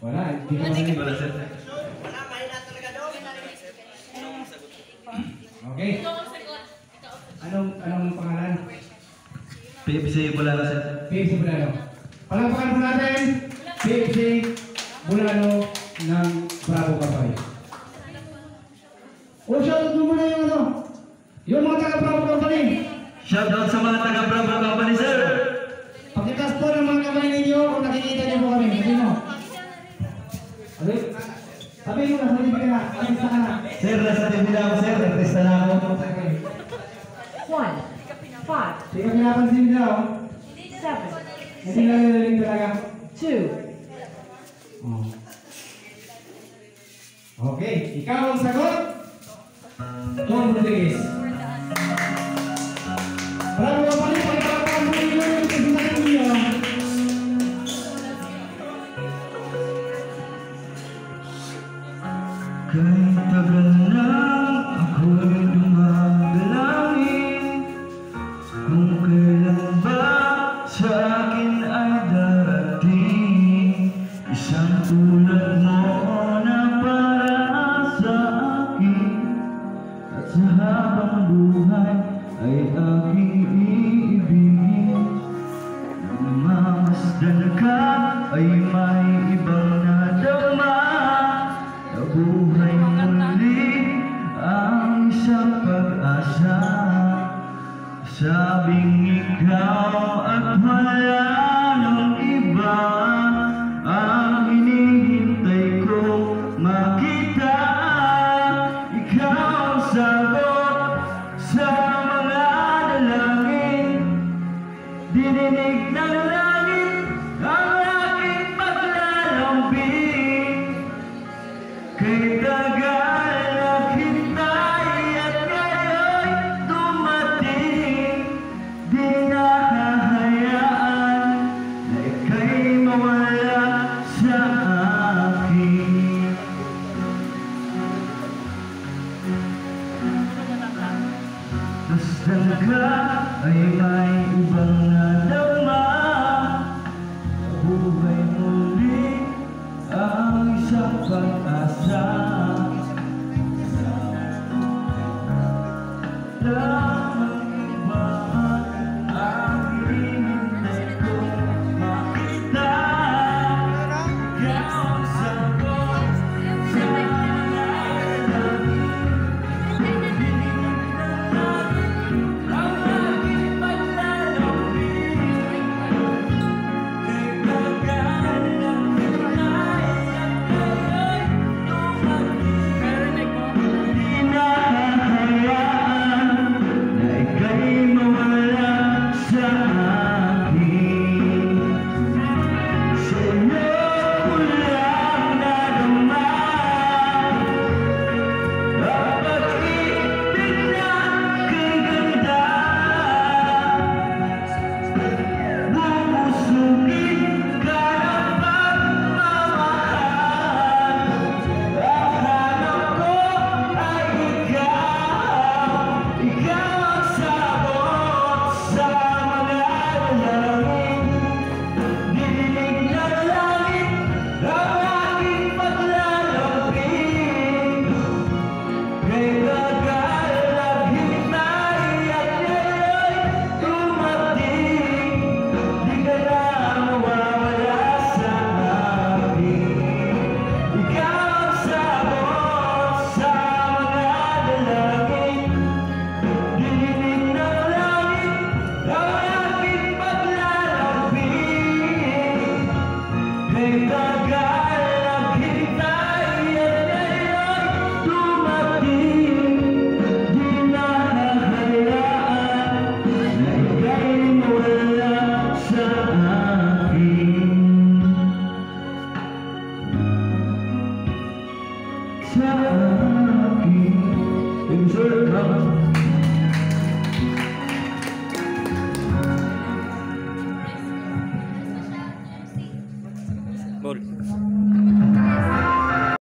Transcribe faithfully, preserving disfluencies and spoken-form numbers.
Wala, hindi ko marinig. Wala, sir. Wala, mahina talaga doon. Okay. Anong, anong pangalan? P F C Bulano, sir. P F C Bulano. Palakpakan po natin, P F C Bulano ng Bravo Kapay. O, shoutout mo muna yung ano, yung mga taga Bravo Company. Shoutout sa mga taga Bravo Company, sir. Pakitas po ng mga kamay ninyo kung nakikita niyo po kami. Sabi mo. Sabi, sabi mo na, sabi ka na, artista ka na. Sir, nasa T V na ako, sir. Artista na ako. One, five, Hindi ka pinapansin nila, oh. seven, Hindi na nalaling talaga. two. Oh. Okay, ikaw ang sagot. Tom Rodriguez. Bravo ka pa rin, pagkakakaan mo ninyo yung pagkakakaan ninyo. Kahit tagal na ako'y dumadalangin, kung kailan ba sa akin ay darating isang tulad mo na para sa akin, at sa habang buhay ay aking iibigin. Nang mamasdan ka ay may ibang nadama, nabuhay muli ang isang pag-asa. Sabing ikaw at wala ng iba ang hinihintay ko makita. Ikaw ang sagot sa mga dalangin, dininig ng langit ang aking paglalambing. Kay tagal naghintay at ngayon dumating, di nakahayaan na ika'y mawala sa akin. Masdan ka ay may ibang nadama, buhay muli ang isang pag